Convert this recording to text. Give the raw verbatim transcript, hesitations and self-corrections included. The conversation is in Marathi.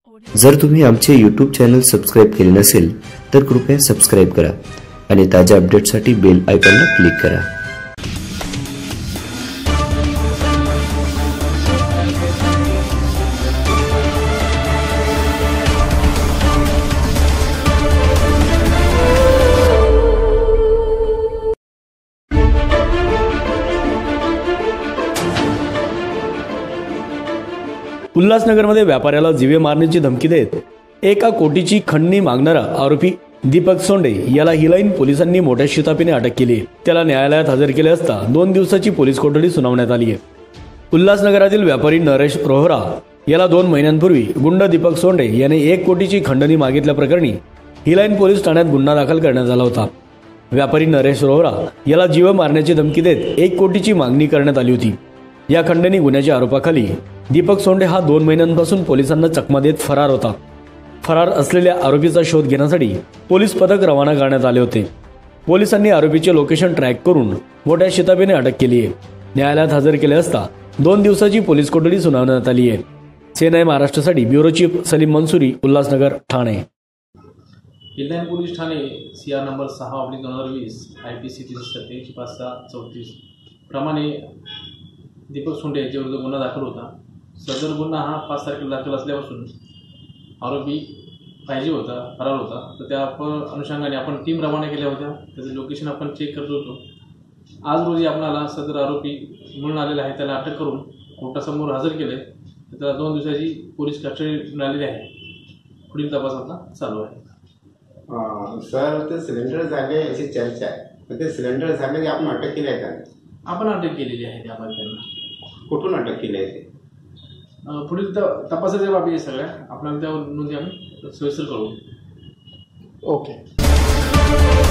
जर तुम्ही आमचे यूट्यूब चॅनल सबस्क्राइब केले नसेल तर कृपया सबस्क्राइब करा आणि ताज्या अपडेट्ससाठी बेल आयकॉनला क्लिक करा। उल्हासनगरमध्ये व्यापाऱ्याला जीवे मारण्याची धमकी देत एका कोटीची खंडणी मागणारा आरोपी दीपक सोंडे याला हिलाईन पोलिसांनी मोठ्या शिताफीने अटक केली। त्याला न्यायालयात हजर केले असता दोन दिवसाची पोलीस कोठडी सुनावण्यात आली आहे। उल्हासनगरातील व्यापारी नरेश रोहरा याला दोन महिन्यांपूर्वी गुंड दीपक सोंडे याने एक कोटीची खंडणी मागितल्याप्रकरणी हिलाईन पोलीस ठाण्यात गुन्हा दाखल करण्यात आला होता। व्यापारी नरेश रोहरा याला जीवे मारण्याची धमकी देत एक कोटीची मागणी करण्यात आली होती। या खंडणी गुन्ह्याच्या आरोपाखाली दीपक सोंडे हा दोन महिन्यांपासून पोलिसांना चकमा देत फरार होता। फरार असलेल्या आरोपीचा शोध घेण्यासाठी पोलीस पथक रवाना करण्यात आले होते। पोलिसांनी आरोपीचे लोकेशन ट्रॅक करून मोठ्या शिताफीने अटक केली आहे। न्यायालयात हजर केले असता दोन दिवसाची पोलीस कोठडी सुनावण्यात आली आहे। सेना महाराष्ट्रासाठी bureau chief Salim Mansuri, Ulhasnagar, Thane. Hill line police ठाणे सीआर नंबर सहा ऑब्लिक दोन हजार वीस आय पी सी तीनशे सत्याऐंशी पाच सहा चौतीस प्रमाणे दीपक सोंडे याच्याविरुद्ध गुन्हा दाखल होता। सदर गुन्हा हा पाच तारखेला दाखल असल्यापासून आरोपी पाहिजे होता, फरार होता, तर त्या अनुषंगाने आपण टीम रवाना केल्या होत्या। त्याचं लोकेशन आपण चेक करत होतो। आज रोजी आपल्याला सदर आरोपी मिळून आलेला आहे, त्याला अटक करून कोर्टासमोर हजर केले। त्याला दोन दिवसाची पोलीस कस्टडी मिळालेली आहे। पुढील तपास आता चालू आहे। सर, ते सिलेंडर जागे याची चर्चा आहे, ते सिलेंडर जागे आपण अटक केली आहे का? आपण अटक केलेली आहे त्या त्यांना। कुठून अटक केली आहे? पुढील तपासाच्या बाबी आहे सगळ्या, आपल्याला त्यावर नोंदी आम्ही सविस्तर करू। ओके।